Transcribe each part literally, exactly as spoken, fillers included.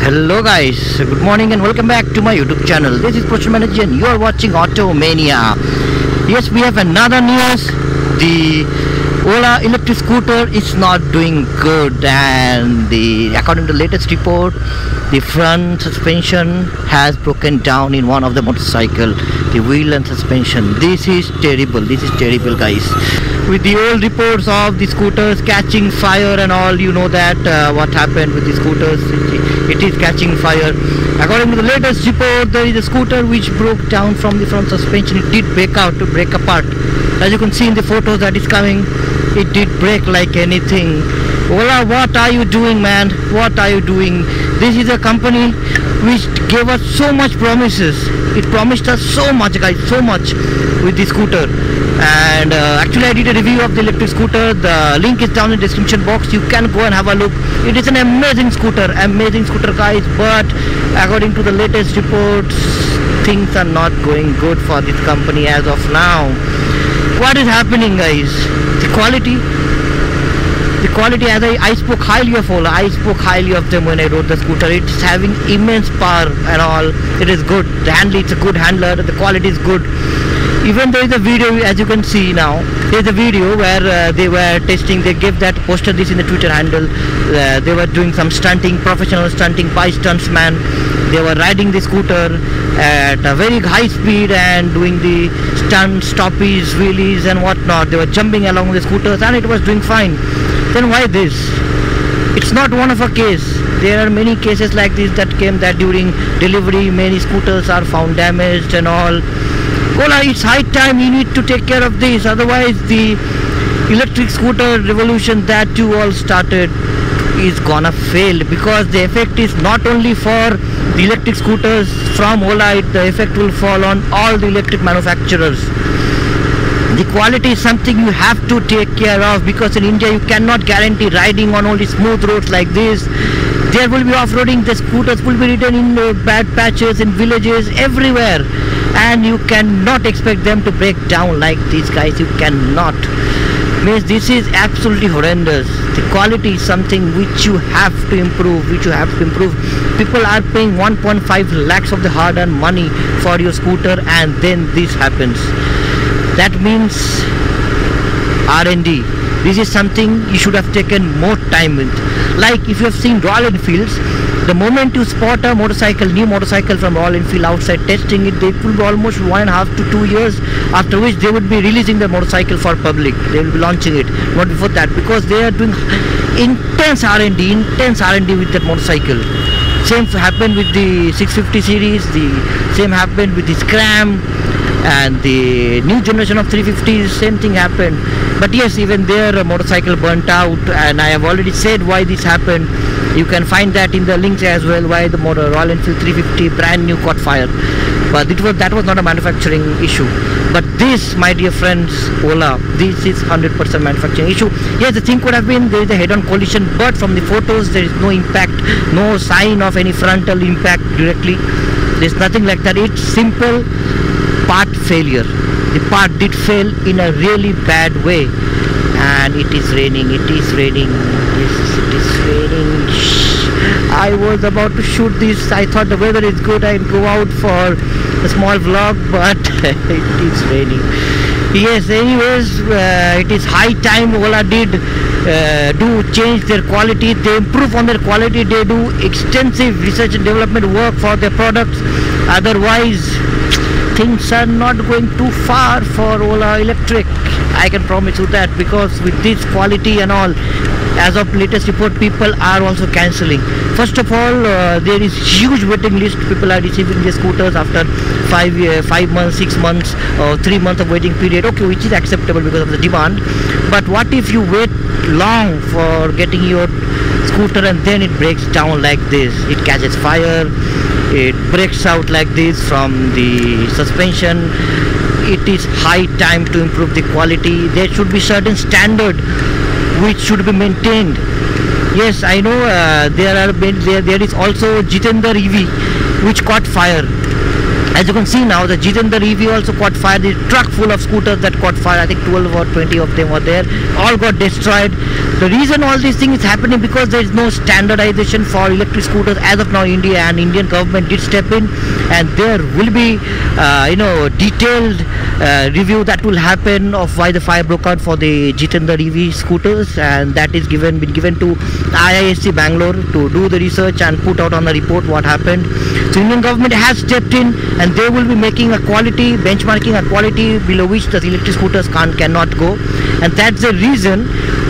Hello guys, good morning and welcome back to my YouTube channel. This is Production Manager and you are watching Automania. Yes, we have another news. The O L A electric scooter is not doing good, and the according to the latest report, the front suspension has broken down in one of the motorcycle, the wheel and suspension. This is terrible. This is terrible, guys. With the old reports of the scooters catching fire and all, you know that uh, what happened with the scooters. It, it is catching fire. According to the latest report, there is a scooter which broke down from the front suspension. It did break out to break apart. As you can see in the photos that is coming, it did break like anything. O L A, what are you doing, man? What are you doing? This is a company which gave us so much promises. It promised us so much, guys, so much with the scooter. And uh, actually I did a review of the electric scooter. The link is down in the description box. You can go and have a look. It is an amazing scooter, amazing scooter, guys. But according to the latest reports, things are not going good for this company as of now. What is happening, guys? The quality the quality as I, I spoke highly of O L A. I spoke highly of them when I rode the scooter. It's having immense power and all. It is good. The handle, it's a good handler. The quality is good. Even there is a video, as you can see now, there is a video where uh, they were testing. They gave that, posted this in the Twitter handle. Uh, they were doing some stunting, professional stunting by stuntsman. They were riding the scooter at a very high speed and doing the stunt stoppies, wheelies and whatnot. They were jumping along the scooters and it was doing fine. Then why this? It's not one of a case. There are many cases like this that came that during delivery many scooters are found damaged and all. O L A, it's high time you need to take care of this, otherwise the electric scooter revolution that you all started is gonna fail, because the effect is not only for the electric scooters from O L A, the effect will fall on all the electric manufacturers. The quality is something you have to take care of, because in India you cannot guarantee riding on only smooth roads like this. There will be off-roading, the scooters will be ridden in uh, bad patches, in villages, everywhere. And you cannot expect them to break down like these, guys. You cannot. Means this is absolutely horrendous. The quality is something which you have to improve, which you have to improve. People are paying one point five lakhs of the hard-earned money for your scooter, and then this happens. That means R and D. This is something you should have taken more time with. Like if you have seen Royal Enfields, the moment you spot a motorcycle, new motorcycle from Royal Enfield outside testing it, they will be almost one and a half to two years, after which they would be releasing the motorcycle for public. They will be launching it, not before that, because they are doing intense R and D, intense R and D with that motorcycle. Same happened with the six fifty series, the same happened with the Scram, and the new generation of three fifties, same thing happened. But yes, even their motorcycle burnt out, and I have already said why this happened. You can find that in the links as well, why the motor Royal Enfield three fifty brand new caught fire. But it was, that was not a manufacturing issue. But this, my dear friends, O L A, this is one hundred percent manufacturing issue. Yes, the thing could have been there is a head-on collision, but from the photos there is no impact, no sign of any frontal impact directly. There's nothing like that. It's simple part failure. The part did fail in a really bad way. And it is raining, it is raining, yes, it is raining. Shh. I was about to shoot this. I thought the weather is good, I'd go out for a small vlog, but it is raining. Yes, anyways, uh, it is high time O L A did uh, do change their quality. They improve on their quality. They do extensive research and development work for their products. Otherwise, things are not going too far for O L A Electric. I can promise you that, because with this quality and all, as of latest report, people are also cancelling. First of all, uh, there is huge waiting list. People are receiving their scooters after five uh, five months, six months, or three months of waiting period. Okay, which is acceptable because of the demand. But what if you wait long for getting your scooter and then it breaks down like this? It catches fire. It breaks out like this from the suspension. It is high time to improve the quality. There should be certain standard which should be maintained. Yes, I know uh, there are there, there is also Jitendra E V which caught fire, As you can see now, the Jitendra E V also caught fire. The truck full of scooters that caught fire, I think twelve or twenty of them were there, all got destroyed. The reason all these things is happening because there is no standardization for electric scooters as of now in India, and Indian government did step in, and there will be uh, you know detailed uh, review that will happen of why the fire broke out for the Jitendra E V scooters, and that is given been given to I I S C Bangalore to do the research and put out on the report what happened. So Indian government has stepped in, and they will be making a quality, benchmarking a quality below which the electric scooters can't cannot go, and that's the reason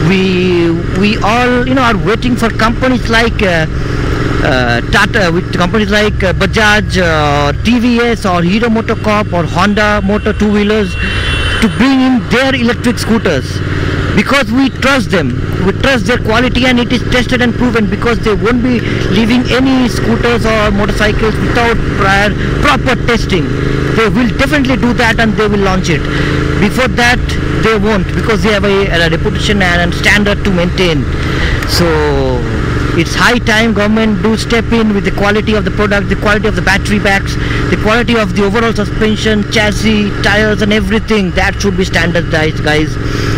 we we all you know are waiting for companies like uh, uh, Tata, with companies like uh, Bajaj, uh, T V S, or Hero MotoCorp, or Honda Motor two wheelers to bring in their electric scooters, because we trust them, we trust their quality, and it is tested and proven, because they won't be leaving any scooters or motorcycles without prior proper testing. They will definitely do that, and they will launch it. Before that they won't, because they have a, a reputation and a standard to maintain. So it's high time government do step in with the quality of the product, the quality of the battery packs, the quality of the overall suspension, chassis, tires, and everything. That should be standardized, guys.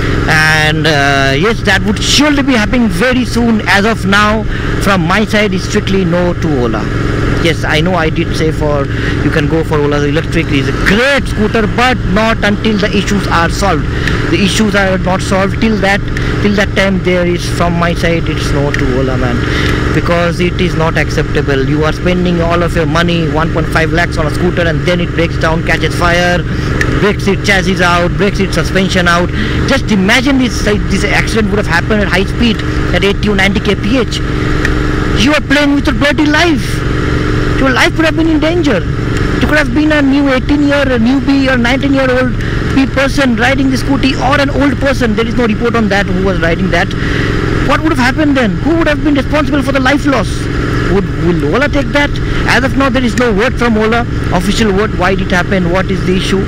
And uh, yes, that would surely be happening very soon. As of now, from my side, is strictly no to Ola. Yes, I know I did say for you can go for Ola electric. It is a great scooter, but not until the issues are solved. The issues are not solved till that till that time. There is, from my side, it's no to Ola, man, because it is not acceptable. You are spending all of your money, one point five lakhs on a scooter, and then it breaks down, catches fire, breaks its chassis out, breaks its suspension out. Just imagine this this accident would have happened at high speed at eighty or ninety kilometers per hour. You are playing with your bloody life. Your life would have been in danger. You could have been a new eighteen year newbie or nineteen year old person riding the scooty, or an old person. There is no report on that who was riding that. What would have happened then? Who would have been responsible for the life loss? Would will Ola take that? As of now, there is no word from Ola, official word, why did it happen, what is the issue.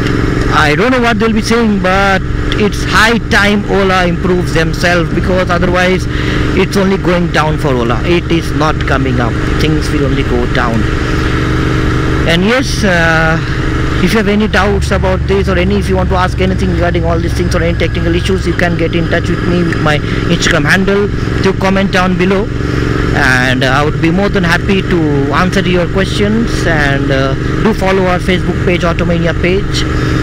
I don't know what they'll be saying, but it's high time Ola improves themselves, because otherwise it's only going down for Ola. It is not coming up. Things will only go down. And yes, uh, if you have any doubts about this, or any if you want to ask anything regarding all these things or any technical issues, you can get in touch with me with my Instagram handle to comment down below, and uh, I would be more than happy to answer your questions. And uh, do follow our Facebook page, Automania page,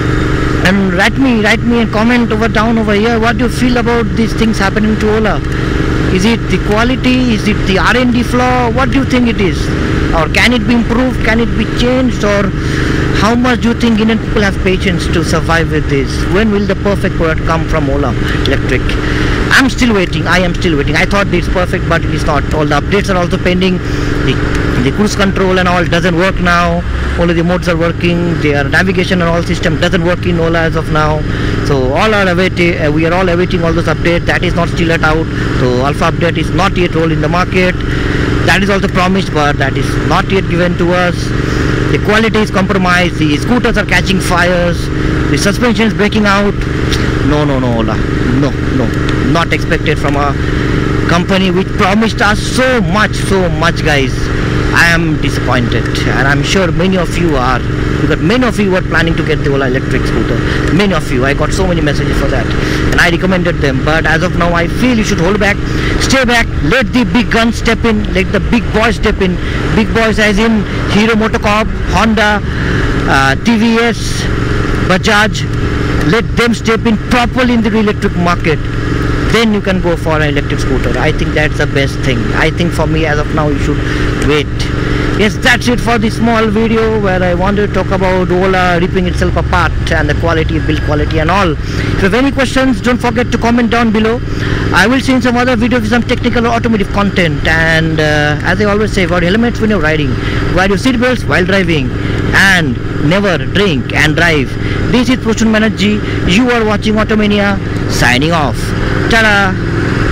and write me write me and comment over down over here. What do you feel about these things happening to Ola? Is it the quality? Is it the R and D flaw? What do you think it is? Or can it be improved? Can it be changed? Or how much do you think Indian people have patience to survive with this? When will the perfect product come from Ola Electric? I'm still waiting. I am still waiting. I thought it's perfect, but it is not. All the updates are also pending. The, the cruise control and all doesn't work now. Only the modes are working. Their navigation and all system doesn't work in Ola as of now. So all are awaiting. Uh, we are all awaiting all those updates. That is not still yet out. So alpha update is not yet rolled in the market. That is also promised, but that is not yet given to us. The quality is compromised. The scooters are catching fires. The suspension is breaking out. No, no, no, Ola. No, no. Not expected from a company which promised us so much, so much, guys. I am disappointed, and I'm sure many of you are, because many of you were planning to get the Ola electric scooter. Many of you. I got so many messages for that, and I recommended them. But as of now, I feel you should hold back, stay back, let the big guns step in, let the big boys step in. Big boys as in Hero MotoCorp, Honda, uh, T V S, Bajaj. Let them step in properly in the electric market. Then you can go for an electric scooter. I think that's the best thing. I think for me, as of now, you should wait. Yes, that's it for this small video where I wanted to talk about Ola ripping itself apart and the quality, build quality and all. If you have any questions, don't forget to comment down below. I will see in some other videos with some technical or automotive content. And uh, as I always say, wear helmets when you're riding, wear your seatbelts while driving, and never drink and drive. This is Prashun Banerjee. You are watching Automania. Signing off. Ta-da!